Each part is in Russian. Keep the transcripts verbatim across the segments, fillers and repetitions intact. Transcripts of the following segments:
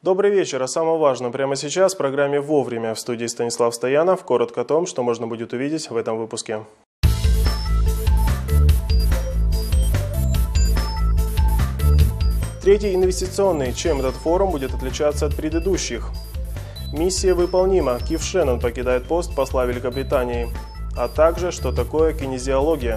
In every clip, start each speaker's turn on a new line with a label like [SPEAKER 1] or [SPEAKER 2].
[SPEAKER 1] Добрый вечер. О самом важном прямо сейчас в программе «Вовремя». В студии Станислав Стоянов. Коротко о том, что можно будет увидеть в этом выпуске. Третий инвестиционный. Чем этот форум будет отличаться от предыдущих? Миссия выполнима. Киф Шеннон покидает пост посла Великобритании. А также, что такое кинезиология.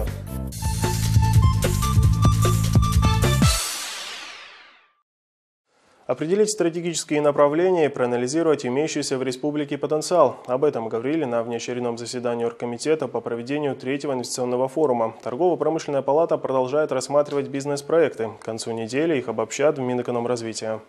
[SPEAKER 1] Определить стратегические направления и проанализировать имеющийся в республике потенциал. Об этом говорили на внеочередном заседании Оргкомитета по проведению третьего инвестиционного форума. Торгово-промышленная палата продолжает рассматривать бизнес-проекты. К концу недели их обобщат в Минэкономразвития.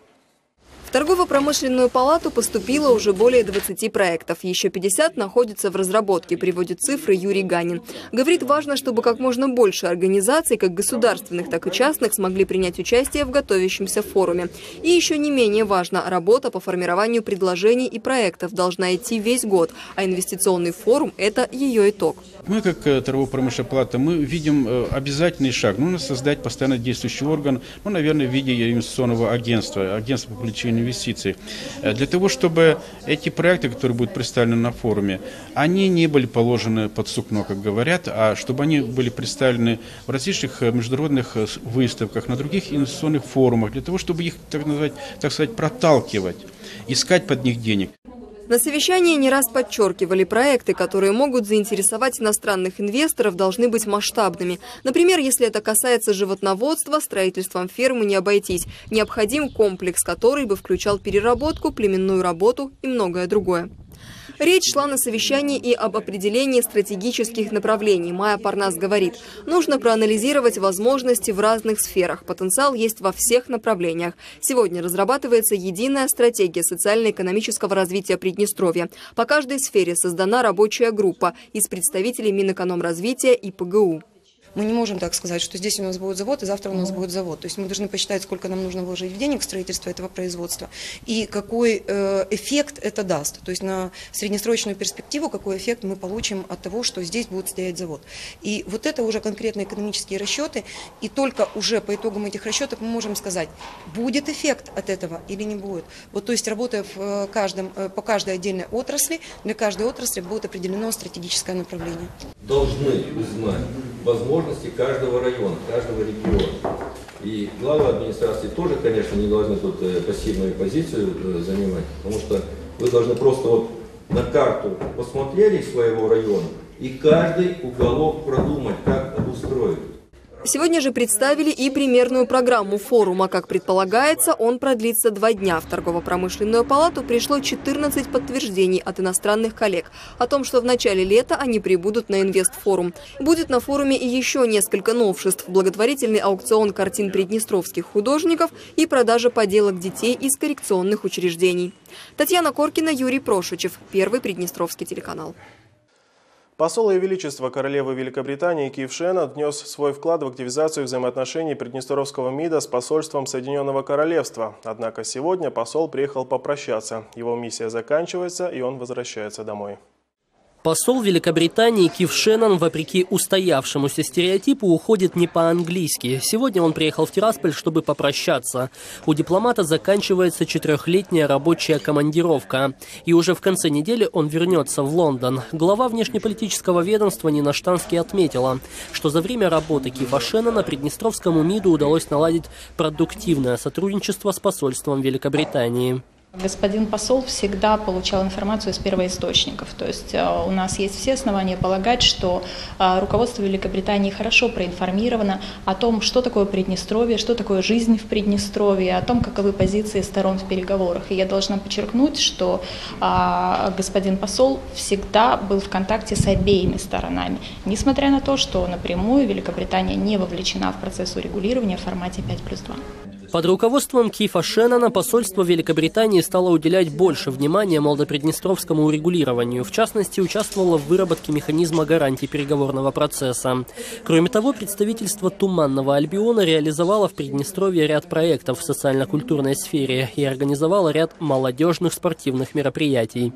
[SPEAKER 2] В торгово-промышленную палату поступило уже более двадцати проектов. Еще пятьдесят находятся в разработке, приводит цифры Юрий Ганин. Говорит, важно, чтобы как можно больше организаций, как государственных, так и частных, смогли принять участие в готовящемся форуме. И еще не менее важно, работа по формированию предложений и проектов должна идти весь год, а инвестиционный форум – это ее итог.
[SPEAKER 3] Мы, как торгово-промышленная палата, мы видим обязательный шаг. Нужно создать постоянно действующий орган, ну, наверное, в виде инвестиционного агентства, агентства по привлечению инвестиций. Для того, чтобы эти проекты, которые будут представлены на форуме, они не были положены под сукно, как говорят, а чтобы они были представлены в различных международных выставках, на других инвестиционных форумах, для того, чтобы их, так назвать, так сказать, проталкивать, искать под них денег.
[SPEAKER 2] На совещании не раз подчеркивали, проекты, которые могут заинтересовать иностранных инвесторов, должны быть масштабными. Например, если это касается животноводства, строительством фермы не обойтись. Необходим комплекс, который бы включал переработку, племенную работу и многое другое. Речь шла на совещании и об определении стратегических направлений. Майя Парнас говорит, нужно проанализировать возможности в разных сферах. Потенциал есть во всех направлениях. Сегодня разрабатывается единая стратегия социально-экономического развития Приднестровья. По каждой сфере создана рабочая группа из представителей Минэкономразвития и Пэ Гэ У.
[SPEAKER 4] Мы не можем так сказать, что здесь у нас будет завод, и завтра у нас будет завод. То есть мы должны посчитать, сколько нам нужно вложить в денег в строительство этого производства и какой э, эффект это даст. То есть на среднесрочную перспективу, какой эффект мы получим от того, что здесь будет стоять завод. И вот это уже конкретные экономические расчеты, и только уже по итогам этих расчетов мы можем сказать, будет эффект от этого или не будет. Вот, то есть работая в каждом, по каждой отдельной отрасли, для каждой отрасли будет определено стратегическое направление.
[SPEAKER 5] Должны узнать возможности каждого района, каждого региона. И главы администрации тоже, конечно, не должны тут пассивную позицию занимать, потому что вы должны просто вот на карту посмотрели своего района и каждый уголок продумать, как обустроить.
[SPEAKER 2] Сегодня же представили и примерную программу форума. Как предполагается, он продлится два дня. В торгово-промышленную палату пришло четырнадцать подтверждений от иностранных коллег о том, что в начале лета они прибудут на инвестфорум. Будет на форуме и еще несколько новшеств. Благотворительный аукцион картин приднестровских художников и продажа поделок детей из коррекционных учреждений. Татьяна Коркина, Юрий Прошичев. Первый Приднестровский телеканал.
[SPEAKER 1] Посол Ее Величества королевы Великобритании Киф Шеннон внес свой вклад в активизацию взаимоотношений Приднестровского МИДа с посольством Соединенного Королевства. Однако сегодня посол приехал попрощаться. Его миссия заканчивается, и он возвращается домой.
[SPEAKER 6] Посол Великобритании Киф Шеннон, вопреки устоявшемуся стереотипу, уходит не по-английски. Сегодня он приехал в Тирасполь, чтобы попрощаться. У дипломата заканчивается четырехлетняя рабочая командировка. И уже в конце недели он вернется в Лондон. Глава внешнеполитического ведомства Нина Штанский отметила, что за время работы Кифа Шеннона Приднестровскому МИДу удалось наладить продуктивное сотрудничество с посольством Великобритании.
[SPEAKER 7] Господин посол всегда получал информацию из первоисточников. То есть э, у нас есть все основания полагать, что э, руководство Великобритании хорошо проинформировано о том, что такое Приднестровье, что такое жизнь в Приднестровье, о том, каковы позиции сторон в переговорах. И я должна подчеркнуть, что э, господин посол всегда был в контакте с обеими сторонами, несмотря на то, что напрямую Великобритания не вовлечена в процесс урегулирования в формате пять плюс два.
[SPEAKER 6] Под руководством Кифа Шеннона посольство Великобритании стало уделять больше внимания молодоприднестровскому урегулированию. В частности, участвовало в выработке механизма гарантий переговорного процесса. Кроме того, представительство Туманного Альбиона реализовало в Приднестровье ряд проектов в социально-культурной сфере и организовало ряд молодежных спортивных мероприятий.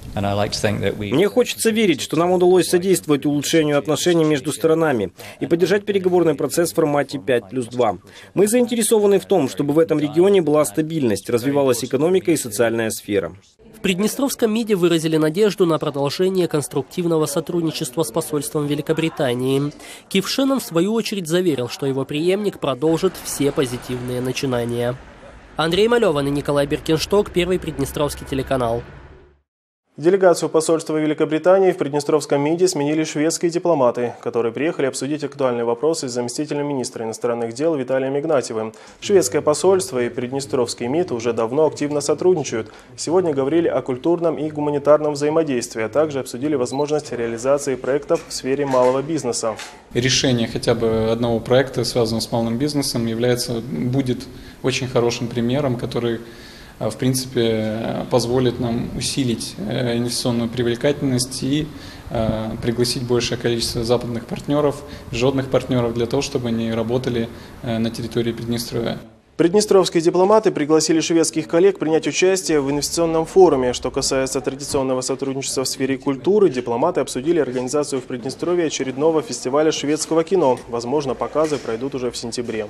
[SPEAKER 8] Мне хочется верить, что нам удалось содействовать улучшению отношений между сторонами и поддержать переговорный процесс в формате пять плюс два. Мы заинтересованы в том, чтобы в этом регионе была стабильность, развивалась экономика и социальная сфера.
[SPEAKER 6] В Приднестровском МИДе выразили надежду на продолжение конструктивного сотрудничества с посольством Великобритании. Кив Шеннон, в свою очередь, заверил, что его преемник продолжит все позитивные начинания. Андрей Малеван и Николай Беркиншток, Первый Приднестровский телеканал.
[SPEAKER 1] Делегацию посольства Великобритании в Приднестровском МИДе сменили шведские дипломаты, которые приехали обсудить актуальные вопросы с заместителем министра иностранных дел Виталием Игнатьевым. Шведское посольство и Приднестровский МИД уже давно активно сотрудничают. Сегодня говорили о культурном и гуманитарном взаимодействии, а также обсудили возможность реализации проектов в сфере малого бизнеса.
[SPEAKER 9] Решение хотя бы одного проекта, связанного с малым бизнесом, является, будет очень хорошим примером, который в принципе, позволит нам усилить инвестиционную привлекательность и пригласить большее количество западных партнеров, международных партнеров для того, чтобы они работали на территории Приднестровья.
[SPEAKER 1] Приднестровские дипломаты пригласили шведских коллег принять участие в инвестиционном форуме. Что касается традиционного сотрудничества в сфере культуры, дипломаты обсудили организацию в Приднестровье очередного фестиваля шведского кино. Возможно, показы пройдут уже в сентябре.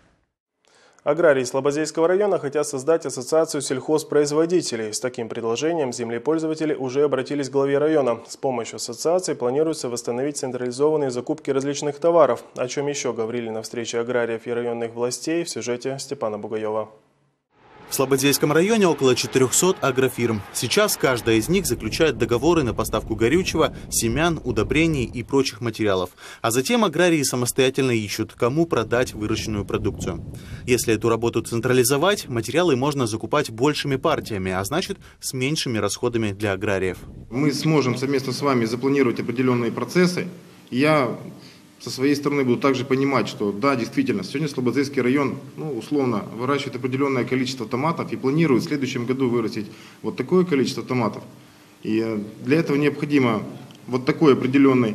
[SPEAKER 1] Аграрии Слободейского района хотят создать ассоциацию сельхозпроизводителей. С таким предложением землепользователи уже обратились к главе района. С помощью ассоциации планируется восстановить централизованные закупки различных товаров. О чем еще говорили на встрече аграриев и районных властей в сюжете Степана Бугаева.
[SPEAKER 10] В Слободейском районе около четырёхсот агрофирм. Сейчас каждая из них заключает договоры на поставку горючего, семян, удобрений и прочих материалов. А затем аграрии самостоятельно ищут, кому продать выращенную продукцию. Если эту работу централизовать, материалы можно закупать большими партиями, а значит с меньшими расходами для аграриев.
[SPEAKER 11] Мы сможем совместно с вами запланировать определенные процессы. Я со своей стороны буду также понимать, что да, действительно, сегодня Слободейский район, ну, условно, выращивает определенное количество томатов и планирует в следующем году вырастить вот такое количество томатов. И для этого необходимо вот такой определенный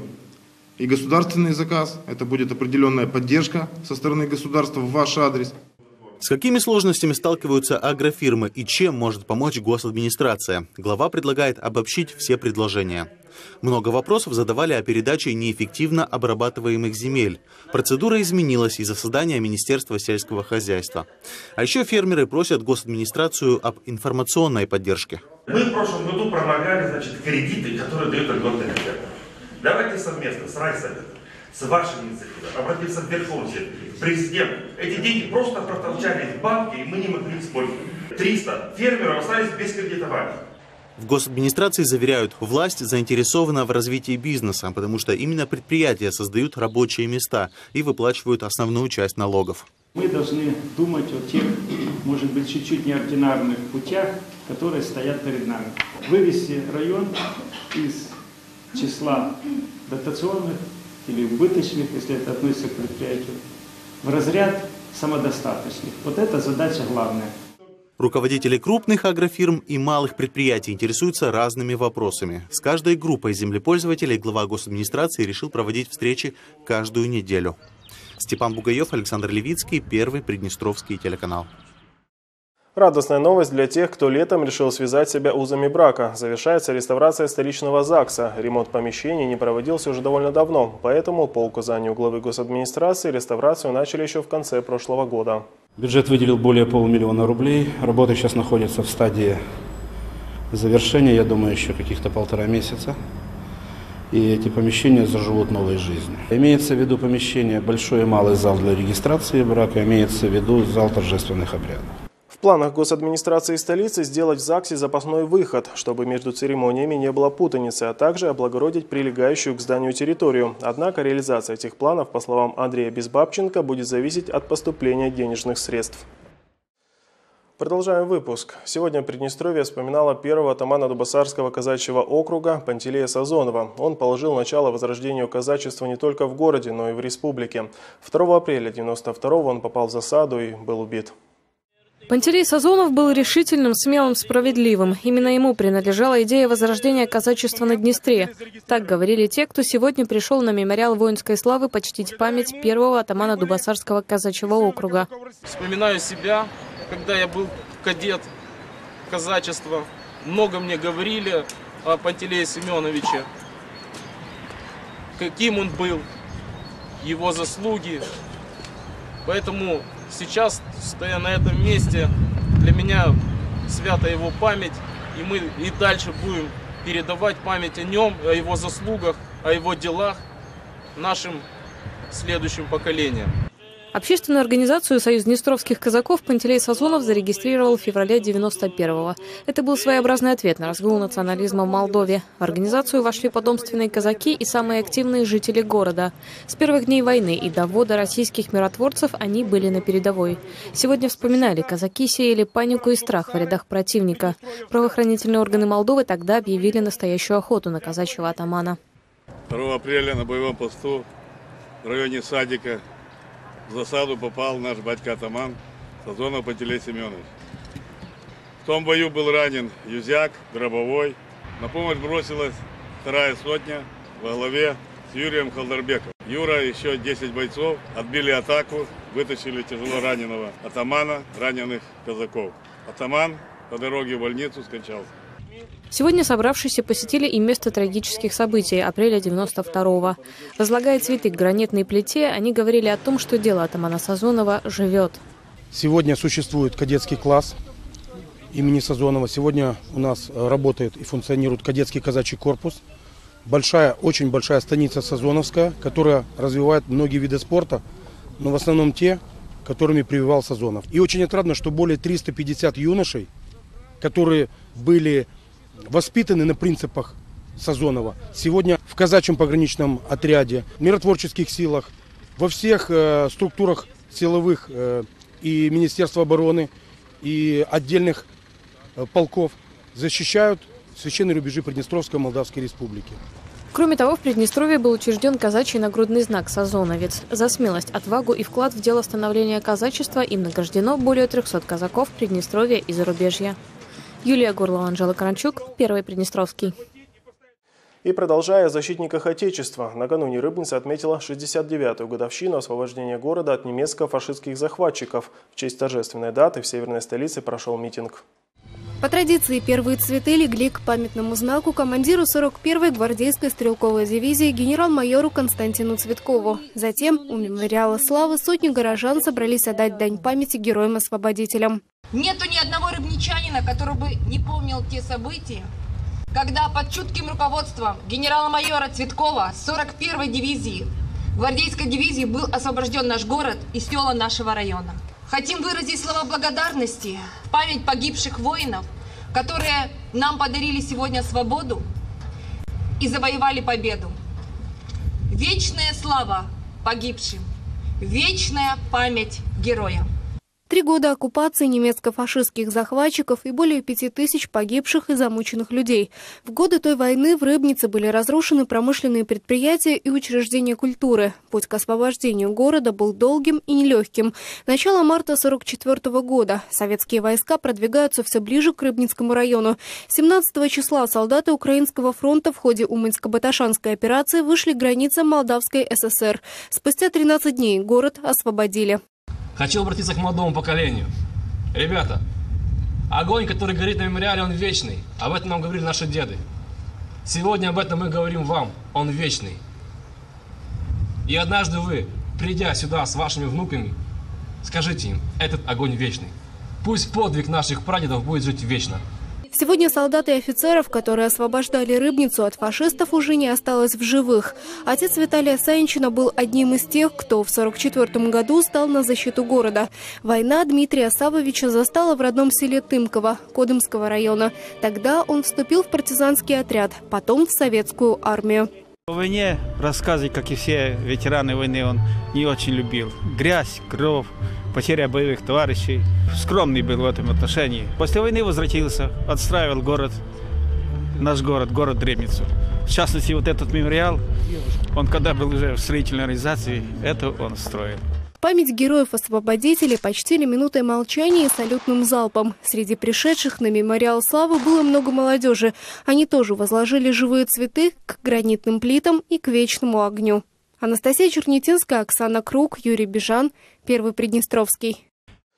[SPEAKER 11] и государственный заказ, это будет определенная поддержка со стороны государства в ваш адрес.
[SPEAKER 10] С какими сложностями сталкиваются агрофирмы и чем может помочь госадминистрация? Глава предлагает обобщить все предложения. Много вопросов задавали о передаче неэффективно обрабатываемых земель. Процедура изменилась из-за создания Министерства сельского хозяйства. А еще фермеры просят госадминистрацию об информационной поддержке.
[SPEAKER 12] Мы в прошлом году проморгали, значит, кредиты, которые дает льготный бюджет. Давайте совместно с райсоветом, с вашей инициативой обратиться в Верховный Совет, в президент. Эти деньги просто протолчались в банке, и мы не могли использовать. триста фермеров остались без кредитования.
[SPEAKER 10] В госадминистрации заверяют, власть заинтересована в развитии бизнеса, потому что именно предприятия создают рабочие места и выплачивают основную часть налогов.
[SPEAKER 13] Мы должны думать о тех, может быть, чуть-чуть неординарных путях, которые стоят перед нами. Вывести район из числа дотационных или убыточных, если это относится к предприятию, в разряд самодостаточных. Вот это задача главная.
[SPEAKER 10] Руководители крупных агрофирм и малых предприятий интересуются разными вопросами. С каждой группой землепользователей глава госадминистрации решил проводить встречи каждую неделю. Степан Бугаев, Александр Левицкий, Первый Приднестровский телеканал.
[SPEAKER 1] Радостная новость для тех, кто летом решил связать себя узами брака. Завершается реставрация столичного ЗАГСа. Ремонт помещений не проводился уже довольно давно, поэтому по указанию главы госадминистрации реставрацию начали еще в конце прошлого года.
[SPEAKER 14] Бюджет выделил более полумиллиона рублей. Работа сейчас находится в стадии завершения, я думаю, еще каких-то полтора месяца. И эти помещения заживут новой жизнью. Имеется в виду помещение большой и малый зал для регистрации брака, имеется в виду зал торжественных обрядов.
[SPEAKER 1] В планах госадминистрации столицы сделать в ЗАГСе запасной выход, чтобы между церемониями не было путаницы, а также облагородить прилегающую к зданию территорию. Однако реализация этих планов, по словам Андрея Безбабченко, будет зависеть от поступления денежных средств. Продолжаем выпуск. Сегодня Приднестровье вспоминало первого атамана Дубасарского казачьего округа Пантелея Сазонова. Он положил начало возрождению казачества не только в городе, но и в республике. второго апреля девяносто второго он попал в засаду и был убит.
[SPEAKER 15] Пантелей Сазонов был решительным, смелым, справедливым. Именно ему принадлежала идея возрождения казачества на Днестре. Так говорили те, кто сегодня пришел на мемориал воинской славы почтить память первого атамана Дубасарского казачьего округа.
[SPEAKER 16] Вспоминаю себя, когда я был кадет казачества. Много мне говорили, о Пантелее Семеновиче, каким он был, его заслуги. Поэтому сейчас, стоя на этом месте, для меня свята его память, и мы и дальше будем передавать память о нем, о его заслугах, о его делах нашим следующим поколениям.
[SPEAKER 15] Общественную организацию «Союз днестровских казаков» Пантелей Сазонов зарегистрировал в феврале девяносто первого. Это был своеобразный ответ на разгул национализма в Молдове. В организацию вошли потомственные казаки и самые активные жители города. С первых дней войны и до ввода российских миротворцев они были на передовой. Сегодня вспоминали, казаки сеяли панику и страх в рядах противника. Правоохранительные органы Молдовы тогда объявили настоящую охоту на казачьего атамана.
[SPEAKER 17] второго апреля на боевом посту в районе садика в засаду попал наш батька-атаман Сазонов Пантелей Семенович. В том бою был ранен Юзяк, Гробовой. На помощь бросилась вторая сотня во главе с Юрием Халдарбеком. Юра и еще десять бойцов отбили атаку, вытащили тяжело раненого атамана, раненых казаков. Атаман по дороге в больницу скончался.
[SPEAKER 15] Сегодня собравшиеся посетили и место трагических событий апреля девяносто второго. Возлагая цветы к гранитной плите, они говорили о том, что дело атамана Сазонова живет.
[SPEAKER 18] Сегодня существует кадетский класс имени Сазонова. Сегодня у нас работает и функционирует кадетский казачий корпус. Большая, очень большая станица Сазоновская, которая развивает многие виды спорта, но в основном те, которыми прививал Сазонов. И очень отрадно, что более триста пятидесяти юношей, которые были воспитаны на принципах Сазонова, сегодня в казачьем пограничном отряде, в миротворческих силах, во всех э, структурах силовых э, и Министерства обороны, и отдельных э, полков защищают священные рубежи Приднестровской Молдавской Республики.
[SPEAKER 15] Кроме того, в Приднестровье был учрежден казачий нагрудный знак «Сазоновец». За смелость, отвагу и вклад в дело становления казачества им награждено более трехсот казаков Приднестровья и зарубежья. Юлия Горлова, Анжела Каранчук, Первый Приднестровский.
[SPEAKER 1] И продолжая о защитниках Отечества, накануне Рыбница отметила шестьдесят девятую годовщину освобождения города от немецко-фашистских захватчиков. В честь торжественной даты в северной столице прошел митинг.
[SPEAKER 19] По традиции первые цветы легли к памятному знаку командиру сорок первой гвардейской стрелковой дивизии генерал-майору Константину Цветкову. Затем у мемориала славы сотни горожан собрались отдать дань памяти героям-освободителям.
[SPEAKER 20] Нету ни одного рыбничанина, который бы не помнил те события, когда под чутким руководством генерала-майора Цветкова сорок первой дивизии, гвардейской дивизии, был освобожден наш город и села нашего района. Хотим выразить слова благодарности в память погибших воинов, которые нам подарили сегодня свободу и завоевали победу. Вечная слава погибшим, вечная память героям.
[SPEAKER 19] Три года оккупации немецко-фашистских захватчиков и более пяти тысяч погибших и замученных людей. В годы той войны в Рыбнице были разрушены промышленные предприятия и учреждения культуры. Путь к освобождению города был долгим и нелегким. Начало марта сорок четвёртого года. Советские войска продвигаются все ближе к Рыбницкому району. семнадцатого числа солдаты Украинского фронта в ходе Уманьско-Баташанской операции вышли к границам Молдавской ССР. Спустя тринадцать дней город освободили.
[SPEAKER 21] Хочу обратиться к молодому поколению. Ребята, огонь, который горит на мемориале, он вечный. Об этом нам говорили наши деды. Сегодня об этом мы говорим вам. Он вечный. И однажды вы, придя сюда с вашими внуками, скажите им, этот огонь вечный. Пусть подвиг наших прадедов будет жить вечно.
[SPEAKER 19] Сегодня солдаты и офицеров, которые освобождали Рыбницу от фашистов, уже не осталось в живых. Отец Виталия Саинчина был одним из тех, кто в сорок четвёртом году стал на защиту города. Война Дмитрия Савовича застала в родном селе Тымково, Кодымского района. Тогда он вступил в партизанский отряд, потом в советскую армию.
[SPEAKER 22] О войне рассказывать, как и все ветераны войны, он не очень любил. Грязь, кровь, потеря боевых товарищей. Скромный был в этом отношении. После войны возвратился, отстраивал город, наш город, город Рыбницу. В частности, вот этот мемориал, он когда был уже в строительной организации, это он строил.
[SPEAKER 19] Память героев-освободителей почтили минутой молчания и салютным залпом. Среди пришедших на мемориал славы было много молодежи. Они тоже возложили живые цветы к гранитным плитам и к вечному огню. Анастасия Чернетинская, Оксана Круг, Юрий Бежан, Первый Приднестровский.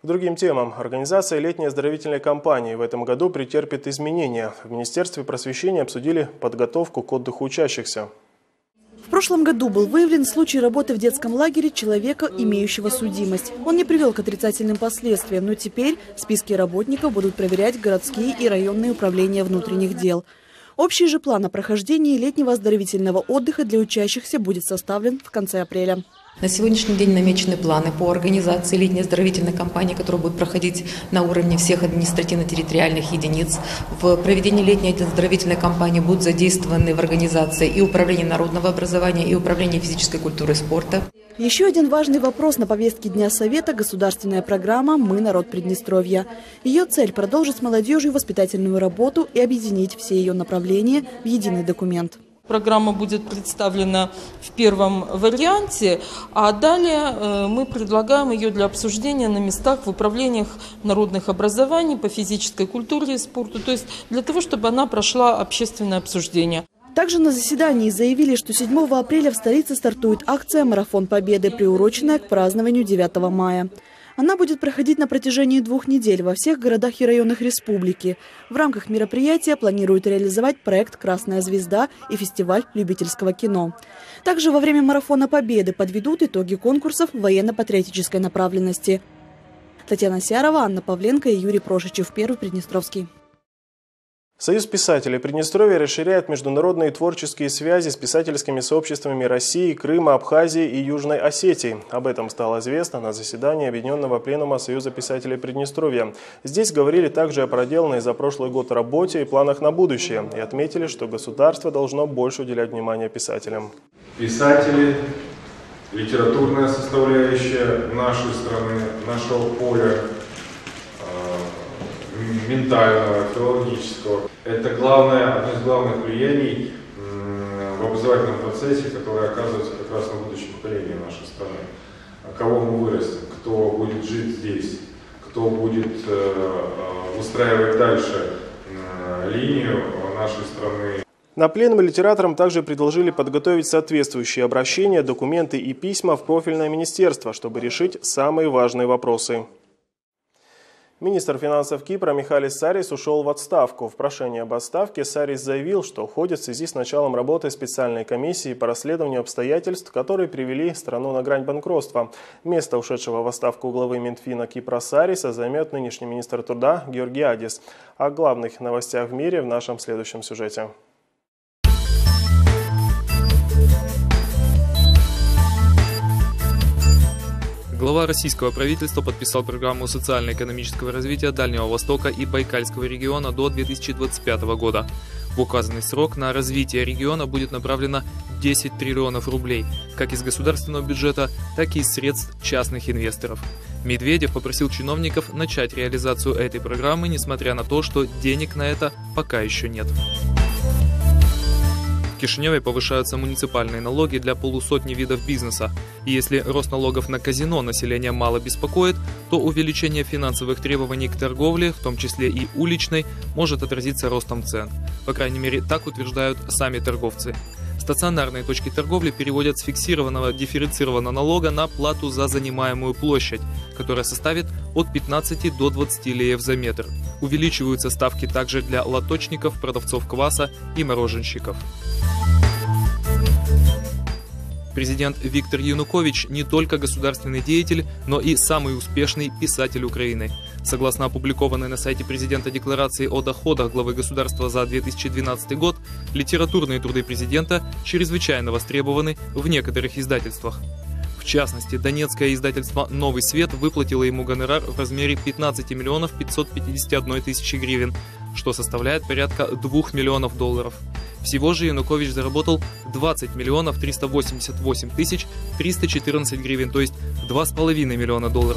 [SPEAKER 1] К другим темам. Организация летней оздоровительной кампании в этом году претерпит изменения. В Министерстве просвещения обсудили подготовку к отдыху учащихся.
[SPEAKER 3] В прошлом году был выявлен случай работы в детском лагере человека, имеющего судимость. Он не привел к отрицательным последствиям, но теперь списки работников будут проверять городские и районные управления внутренних дел. Общий же план о прохождении летнего оздоровительного отдыха для учащихся будет составлен в конце апреля.
[SPEAKER 4] На сегодняшний день намечены планы по организации летней оздоровительной кампании, которая будет проходить на уровне всех административно-территориальных единиц. В проведении летней оздоровительной кампании будут задействованы в организации и Управление народного образования, и Управление физической культуры и спорта.
[SPEAKER 3] Еще один важный вопрос на повестке Дня Совета – государственная программа «Мы – народ Приднестровья». Ее цель – продолжить с молодежью воспитательную работу и объединить все ее направления в единый документ.
[SPEAKER 23] Программа будет представлена в первом варианте, а далее мы предлагаем ее для обсуждения на местах в управлениях народных образований по физической культуре и спорту, то есть для того, чтобы она прошла общественное обсуждение.
[SPEAKER 3] Также на заседании заявили, что седьмого апреля в столице стартует акция «Марафон Победы», приуроченная к празднованию девятого мая. Она будет проходить на протяжении двух недель во всех городах и районах республики. В рамках мероприятия планируют реализовать проект «Красная звезда» и фестиваль любительского кино. Также во время Марафона Победы подведут итоги конкурсов военно-патриотической направленности. Татьяна Сярова, Анна Павленко и Юрий Прошичев, Первый Приднестровский.
[SPEAKER 1] Союз писателей Приднестровья расширяет международные творческие связи с писательскими сообществами России, Крыма, Абхазии и Южной Осетии. Об этом стало известно на заседании Объединенного пленума Союза писателей Приднестровья. Здесь говорили также о проделанной за прошлый год работе и планах на будущее. И отметили, что государство должно больше уделять внимание писателям.
[SPEAKER 24] Писатели, литературная составляющая нашей страны, нашего поля, ментального, филологического. Это главное, одно из главных влияний в образовательном процессе, которое оказывается как раз на будущее поколение нашей страны. Кого мы вырастим, кто будет жить здесь, кто будет выстраивать дальше линию нашей страны.
[SPEAKER 1] На пленуме литераторам также предложили подготовить соответствующие обращения, документы и письма в профильное министерство, чтобы решить самые важные вопросы. Министр финансов Кипра Михалис Сарис ушел в отставку. В прошении об отставке Сарис заявил, что уходит в связи с началом работы специальной комиссии по расследованию обстоятельств, которые привели страну на грань банкротства. Место ушедшего в отставку главы Минфина Кипра Сариса займет нынешний министр труда Георгиадис. О главных новостях в мире в нашем следующем сюжете.
[SPEAKER 25] Глава российского правительства подписал программу социально-экономического развития Дальнего Востока и Байкальского региона до две тысячи двадцать пятого года. В указанный срок на развитие региона будет направлено десять триллионов рублей, как из государственного бюджета, так и из средств частных инвесторов. Медведев попросил чиновников начать реализацию этой программы, несмотря на то, что денег на это пока еще нет. В Кишиневе повышаются муниципальные налоги для полусотни видов бизнеса. И если рост налогов на казино население мало беспокоит, то увеличение финансовых требований к торговле, в том числе и уличной, может отразиться ростом цен. По крайней мере, так утверждают сами торговцы. Стационарные точки торговли переводят с фиксированного дифференцированного налога на плату за занимаемую площадь, которая составит от пятнадцати до двадцати леев за метр. Увеличиваются ставки также для лоточников, продавцов кваса и мороженщиков. Президент Виктор Янукович не только государственный деятель, но и самый успешный писатель Украины. Согласно опубликованной на сайте президента декларации о доходах главы государства за две тысячи двенадцатый год, литературные труды президента чрезвычайно востребованы в некоторых издательствах. В частности, донецкое издательство «Новый свет» выплатило ему гонорар в размере пятнадцати миллионов пятисот пятидесяти одной тысячи гривен, что составляет порядка двух миллионов долларов. Всего же Янукович заработал двадцать миллионов триста восемьдесят восемь тысяч триста четырнадцать гривен, то есть два с половиной миллиона долларов.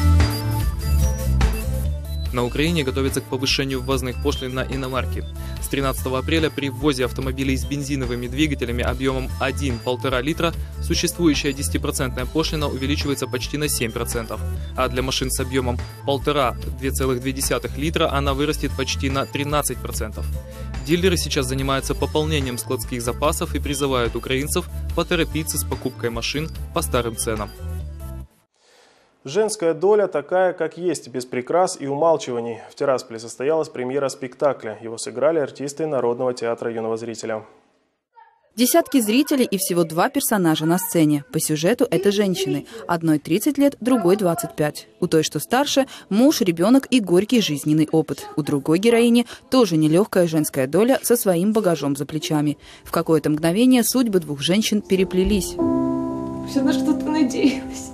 [SPEAKER 25] На Украине готовится к повышению ввозных пошлин на иномарки. С тринадцатого апреля при ввозе автомобилей с бензиновыми двигателями объемом один-полтора литра существующая десятипроцентная пошлина увеличивается почти на семь процентов, а для машин с объемом полтора-две целых две десятых литра она вырастет почти на тринадцать процентов. Дилеры сейчас занимаются пополнением складских запасов и призывают украинцев поторопиться с покупкой машин по старым ценам.
[SPEAKER 1] Женская доля такая, как есть, без прикрас и умалчиваний. В Тирасполе состоялась премьера спектакля. Его сыграли артисты Народного театра юного зрителя.
[SPEAKER 2] Десятки зрителей и всего два персонажа на сцене. По сюжету это женщины. Одной тридцать лет, другой двадцать пять. У той, что старше, муж, ребенок и горький жизненный опыт. У другой героини тоже нелегкая женская доля со своим багажом за плечами. В какое-то мгновение судьбы двух женщин переплелись.
[SPEAKER 5] Все на что-то надеялась.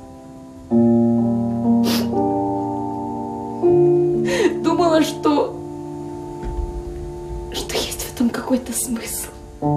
[SPEAKER 5] Думала, что... что есть в этом какой-то смысл.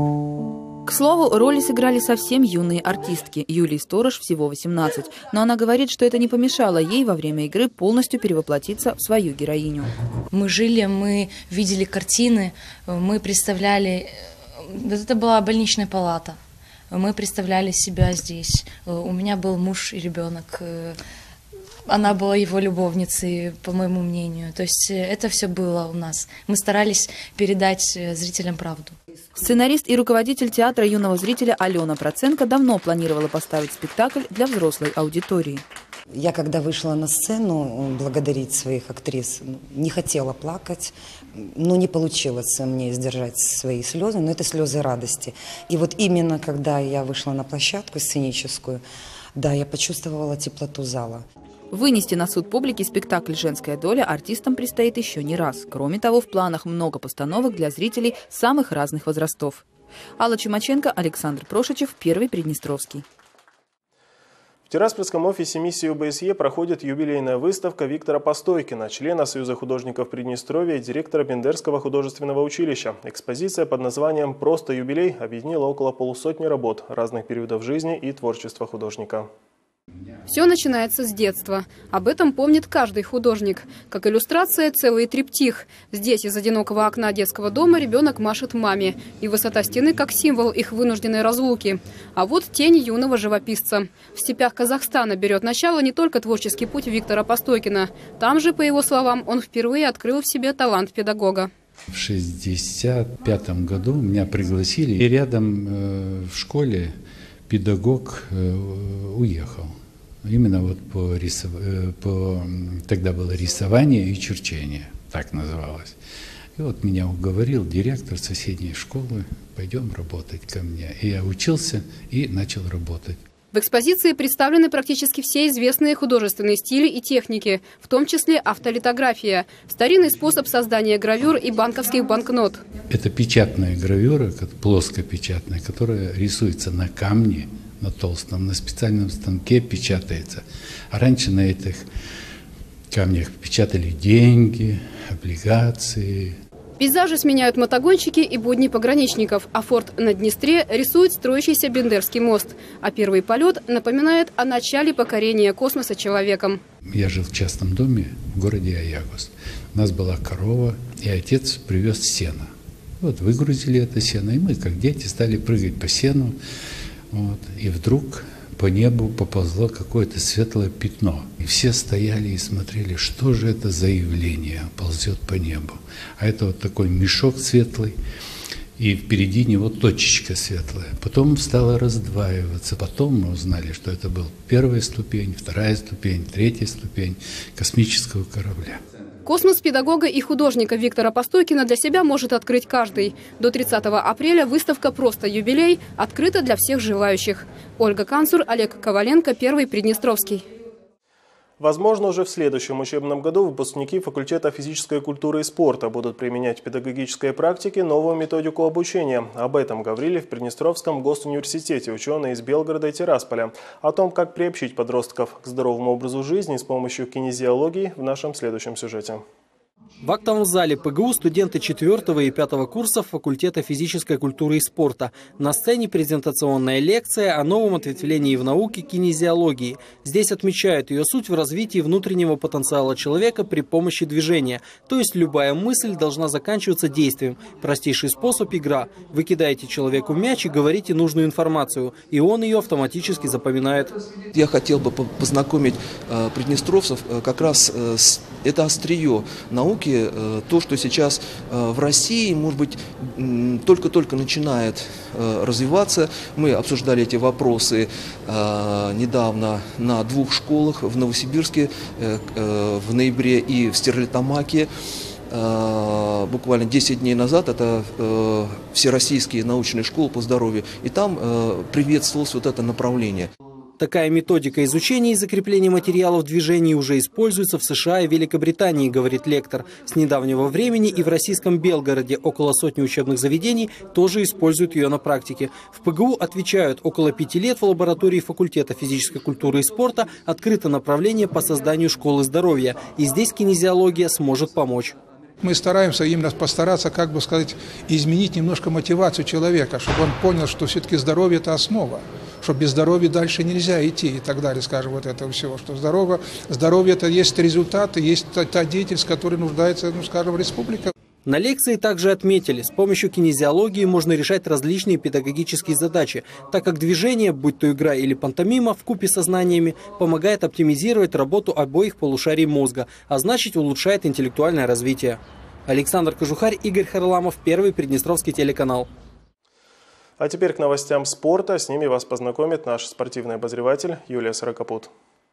[SPEAKER 2] К слову, роли сыграли совсем юные артистки. Юлии Сторож всего восемнадцать. Но она говорит, что это не помешало ей во время игры полностью перевоплотиться в свою героиню.
[SPEAKER 6] Мы жили, мы видели картины, мы представляли... Это была больничная палата. Мы представляли себя здесь. У меня был муж и ребенок. Она была его любовницей, по моему мнению. То есть это все было у нас. Мы старались передать зрителям правду.
[SPEAKER 2] Сценарист и руководитель театра юного зрителя Алена Проценко давно планировала поставить спектакль для взрослой аудитории.
[SPEAKER 7] Я, когда вышла на сцену благодарить своих актрис, не хотела плакать, но не получилось мне сдержать свои слезы, но это слезы радости. И вот именно когда я вышла на площадку сценическую, да, я почувствовала теплоту зала.
[SPEAKER 2] Вынести на суд публики спектакль «Женская доля» артистам предстоит еще не раз. Кроме того, в планах много постановок для зрителей самых разных возрастов. Алла Чумаченко, Александр Прошичев, Первый Приднестровский.
[SPEAKER 1] В Тираспольском офисе миссии о бэ эс е проходит юбилейная выставка Виктора Постойкина, члена Союза художников Приднестровья и директора Бендерского художественного училища. Экспозиция под названием «Просто юбилей» объединила около полусотни работ разных периодов жизни и творчества художника.
[SPEAKER 8] Все начинается с детства. Об этом помнит каждый художник. Как иллюстрация целый триптих. Здесь из одинокого окна детского дома ребенок машет маме. И высота стены как символ их вынужденной разлуки. А вот тень юного живописца. В степях Казахстана берет начало не только творческий путь Виктора Постойкина. Там же, по его словам, он впервые открыл в себе талант педагога.
[SPEAKER 26] В шестьдесят пятом году меня пригласили, и рядом э, в школе педагог э, уехал. Именно вот по, рисов... по тогда было рисование и черчение, так называлось. И вот меня уговорил директор соседней школы, пойдем работать ко мне. И я учился и начал работать.
[SPEAKER 8] В экспозиции представлены практически все известные художественные стили и техники, в том числе автолитография, старинный способ создания гравюр и банковских банкнот.
[SPEAKER 26] Это печатная гравюра, плоскопечатная, которая рисуется на камне, на толстом, на специальном станке печатается. А раньше на этих камнях печатали деньги, облигации.
[SPEAKER 8] Пейзажи сменяют мотогонщики и будни пограничников, а форт на Днестре рисует строящийся Бендерский мост. А первый полет напоминает о начале покорения космоса человеком.
[SPEAKER 26] Я жил в частном доме в городе Аягус. У нас была корова, и отец привез сено. Вот выгрузили это сено, и мы, как дети, стали прыгать по сену. Вот. И вдруг по небу поползло какое-то светлое пятно. И все стояли и смотрели, что же это за явление ползет по небу. А это вот такой мешок светлый, и впереди него точечка светлая. Потом стало раздваиваться. Потом мы узнали, что это была первая ступень, вторая ступень, третья ступень космического корабля.
[SPEAKER 8] Космос педагога и художника Виктора Постойкина для себя может открыть каждый. До тридцатого апреля выставка «Просто юбилей» открыта для всех желающих. Ольга Канцур, Олег Коваленко, Первый Приднестровский.
[SPEAKER 1] Возможно, уже в следующем учебном году выпускники факультета физической культуры и спорта будут применять в педагогической практике новую методику обучения. Об этом говорили в Приднестровском госуниверситете ученые из Белгорода и Тирасполя. О том, как приобщить подростков к здоровому образу жизни с помощью кинезиологии, в нашем следующем сюжете.
[SPEAKER 27] В актовом зале пэ гэ у студенты четвертого и пятого курсов факультета физической культуры и спорта. На сцене презентационная лекция о новом ответвлении в науке кинезиологии. Здесь отмечают ее суть в развитии внутреннего потенциала человека при помощи движения. То есть любая мысль должна заканчиваться действием. Простейший способ – игра. Вы кидаете человеку мяч и говорите нужную информацию, и он ее автоматически запоминает.
[SPEAKER 28] Я хотел бы познакомить приднестровцев как раз с
[SPEAKER 9] Это острие науки, то, что сейчас в России, может быть, только-только начинает развиваться. Мы обсуждали эти вопросы недавно на двух школах в Новосибирске в ноябре и в Стерлитамаке. Буквально десять дней назад, это всероссийские научные школы по здоровью, и там приветствовалось вот это направление.
[SPEAKER 27] Такая методика изучения и закрепления материалов движений уже используется в США и Великобритании, говорит лектор. С недавнего времени и в российском Белгороде около сотни учебных заведений тоже используют ее на практике. В ПГУ отвечают, около пяти лет в лаборатории факультета физической культуры и спорта открыто направление по созданию школы здоровья. И здесь кинезиология сможет помочь.
[SPEAKER 10] Мы стараемся именно постараться, как бы сказать, изменить немножко мотивацию человека, чтобы он понял, что все-таки здоровье – это основа, что без здоровья дальше нельзя идти и так далее, скажем, вот этого всего, что здоровье, здоровье – это есть результаты, есть та, та деятельность, в которой нуждается, ну, скажем, республика.
[SPEAKER 27] На лекции также отметили, с помощью кинезиологии можно решать различные педагогические задачи, так как движение, будь то игра или пантомима, вкупе со знаниями, помогает оптимизировать работу обоих полушарий мозга, а значит улучшает интеллектуальное развитие. Александр Кожухарь, Игорь Харламов, Первый Приднестровский телеканал.
[SPEAKER 1] А теперь к новостям спорта. С ними вас познакомит наш спортивный обозреватель Юлия Сорокопут.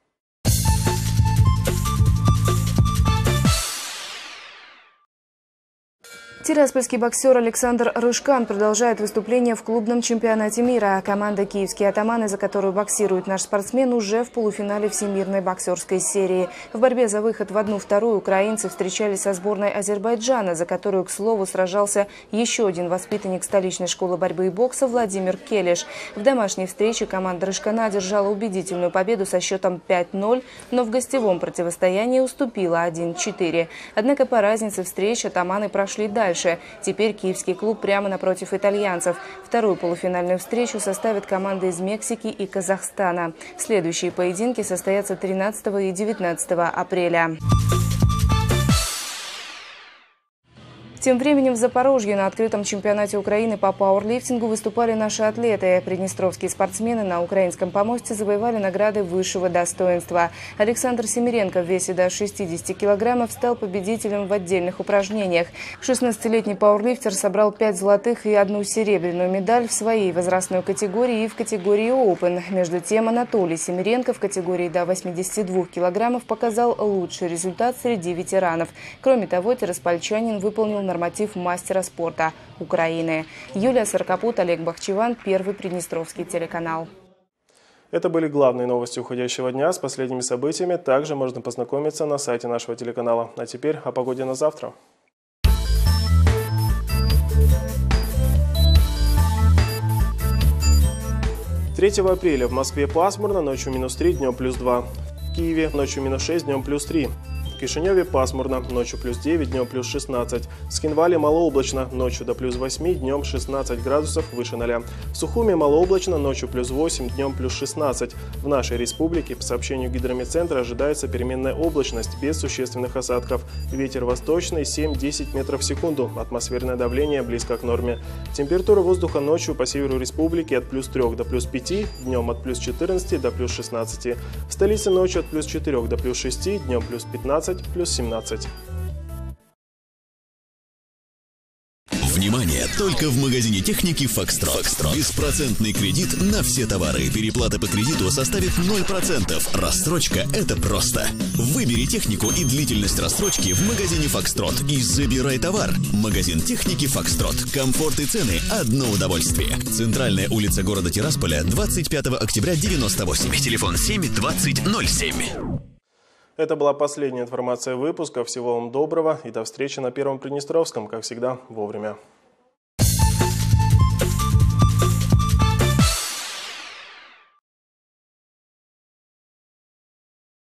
[SPEAKER 11] Тираспольский боксер Александр Рыжкан продолжает выступление в клубном чемпионате мира. Команда «Киевские атаманы», за которую боксирует наш спортсмен, уже в полуфинале всемирной боксерской серии. В борьбе за выход в одну-вторую украинцы встречались со сборной Азербайджана, за которую, к слову, сражался еще один воспитанник столичной школы борьбы и бокса Владимир Келеш. В домашней встрече команда Рыжкана одержала убедительную победу со счетом пять ноль, но в гостевом противостоянии уступила один-четыре. Однако по разнице встреч атаманы прошли дальше. Теперь киевский клуб прямо напротив итальянцев. Вторую полуфинальную встречу составят команды из Мексики и Казахстана. Следующие поединки состоятся тринадцатого и девятнадцатого апреля. Тем временем в Запорожье на открытом чемпионате Украины по пауэрлифтингу выступали наши атлеты. Приднестровские спортсмены на украинском помосте завоевали награды высшего достоинства. Александр Семиренко в весе до шестидесяти килограммов стал победителем в отдельных упражнениях. шестнадцатилетний пауэрлифтер собрал пять золотых и одну серебряную медаль в своей возрастной категории и в категории Open. Между тем Анатолий Семиренко в категории до восьмидесяти двух килограммов показал лучший результат среди ветеранов. Кроме того, тираспольчанин выполнил норматив мастера спорта Украины. Юлия Сорокопут, Олег Бахчеван, Первый Приднестровский телеканал.
[SPEAKER 1] Это были главные новости уходящего дня. С последними событиями также можно познакомиться на сайте нашего телеканала. А теперь о погоде на завтра. третьего апреля в Москве пасмурно, ночью минус три, днем плюс два. В Киеве ночью минус шесть, днем плюс три. В Кишиневе пасмурно, ночью плюс девять, днем плюс шестнадцать. В Скинвале малооблачно, ночью до плюс восьми, днем шестнадцать градусов выше ноля. В Сухуме малооблачно, ночью плюс восемь, днем плюс шестнадцать. В нашей республике, по сообщению гидрометцентра, ожидается переменная облачность без существенных осадков. Ветер восточный семь-десять метров в секунду. Атмосферное давление близко к норме. Температура воздуха ночью по северу республики от плюс трёх до плюс пяти, днем от плюс четырнадцати до плюс шестнадцати. В столице ночью от плюс четырёх до плюс шести, днем плюс пятнадцать, плюс семнадцать.
[SPEAKER 12] Внимание! Только в магазине техники «Фокстрот». Беспроцентный кредит на все товары. Переплата по кредиту составит ноль процентов. Рассрочка – это просто. Выбери технику и длительность рассрочки в магазине «Фокстрот» и забирай товар. Магазин техники «Фокстрот». Комфорт и цены – одно удовольствие. Центральная улица города Тирасполя, двадцать пятого октября девяносто восемь. Телефон семь двадцать ноль семь.
[SPEAKER 1] Это была последняя информация выпуска. Всего вам доброго и до встречи на Первом Приднестровском, как всегда, вовремя.